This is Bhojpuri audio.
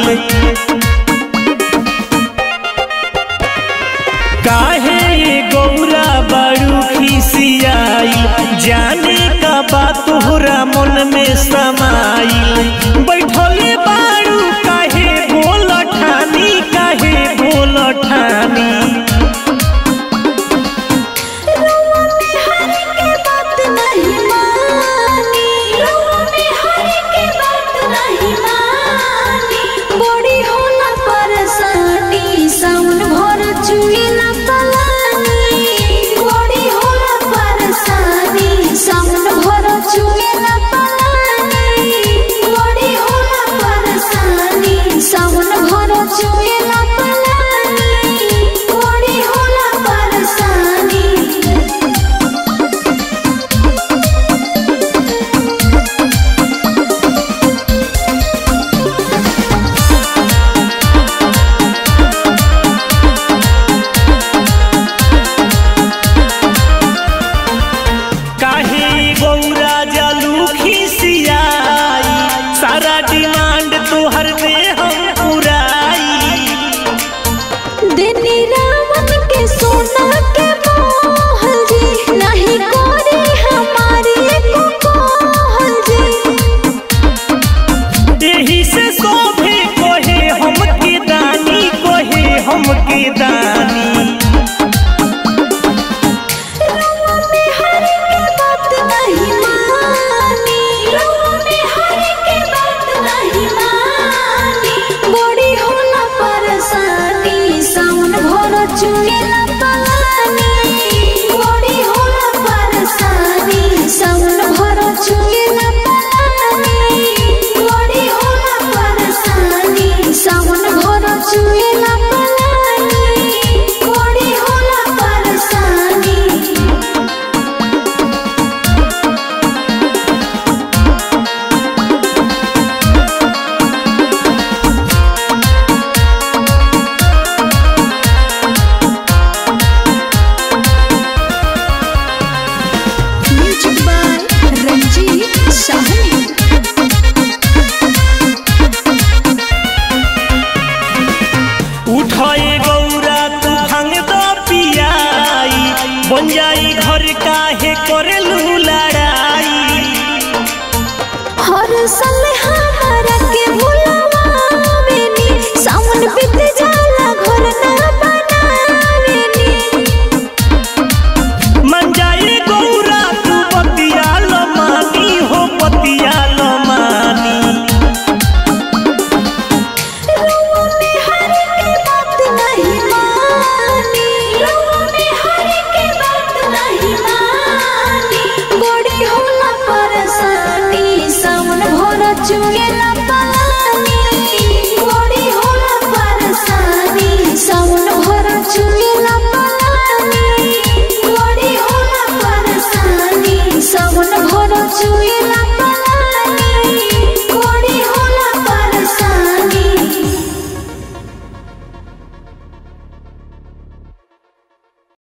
काहे गौरा बड़ू खिसियाई जाने का बात तोहरा मन में समाई बैठले बाड़ू काहे बोल ठानी काहे बोल ठानी बन जाई घर काहे करेलू लड़ाई हर साल हमारा के भुलावेनी सावन बीत जाला घर ना बनावेनी मन जाई गौरा तू पतिया लो मानी हो पतिया लो मानी चुगेला